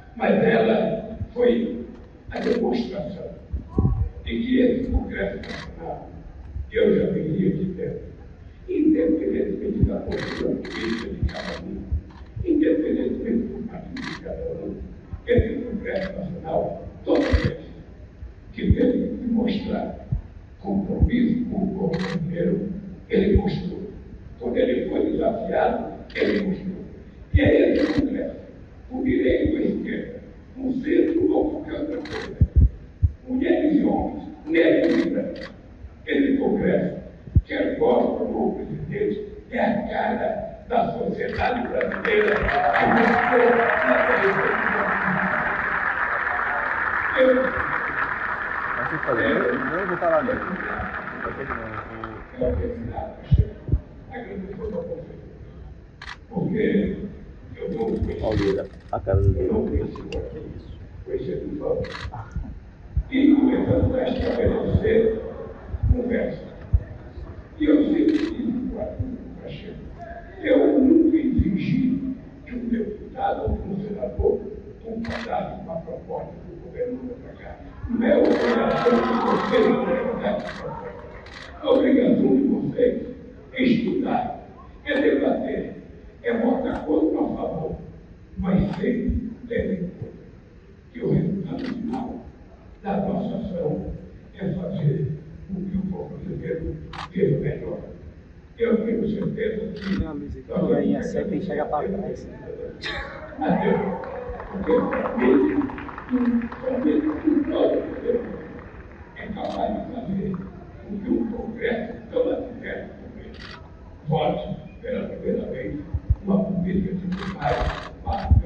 mas ela foi a demonstração de que esse Congresso Nacional, que eu já venho aqui dentro, independentemente da postura política de cada um, independentemente do partido de cada um, esse Congresso Nacional, toda vez que teve que mostrar compromisso com o povo brasileiro, ele mostrou. Quando ele foi desafiado, ele mostrou. E é esse Congresso, com direito à esquerda, com centro ou qualquer outra coisa, mulheres e homens, negros e brancos. Esse Congresso, quer goste ou não, presidente, é a cara da sociedade brasileira que mostrou na televisão. Eu vou falar mesmo. Porque eu não Olha a cara dele. conheci do Paulo. E começamos a estabelecer conversa. E eu sempre disse para o Pacheco, eu nunca exigi que um deputado ou um senador concordasse com a proposta do governo para cá. Não é obrigação de vocês concordar com a proposta. A obrigação de vocês é estudar, é debater, é votar contra ou a favor, mas sempre ter em conta que o resultado final da nossa ação é fazer com que o povo brasileiro viva melhor. Eu tenho certeza que Não, aí é sempre enxerga para trás. adeus, porque somente nós é capaz de fazer com que o Congresso, toda a atividade do Congresso, vote pela primeira vez uma política tributária para